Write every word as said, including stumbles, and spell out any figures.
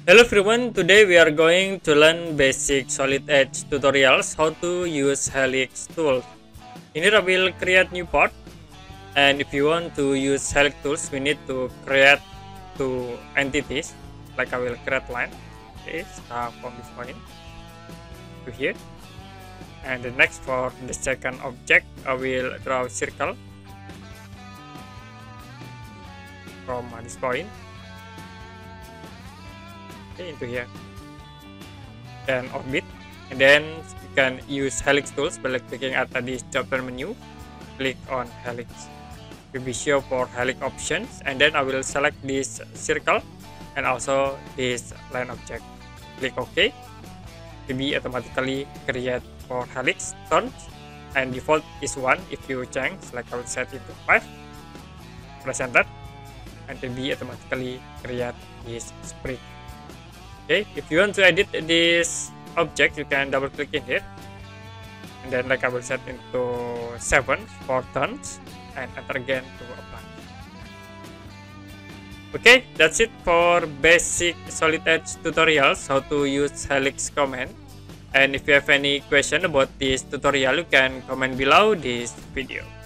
Hello everyone, today we are going to learn basic solid edge tutorials how to use Helix tools. In here I will create new part, and if you want to use Helix tools we need to create two entities. Like I will create line, okay, start from this point to here, and the next for the second object I will draw a circle from this point into here, then orbit, and then you can use Helix tools by clicking at this drop down menu, click on Helix to be sure for Helix options, and then I will select this circle and also this line object, click OK to be automatically create for Helix turns, and default is one. If you change, like I will set it to five, press enter, and to be automatically create this sprite. Okay, if you want to edit this object, you can double click in here, and then like I will set into seven for turns, and enter again to apply. Okay, that's it for basic solid edge tutorials how to use Helix command. And if you have any question about this tutorial, you can comment below this video.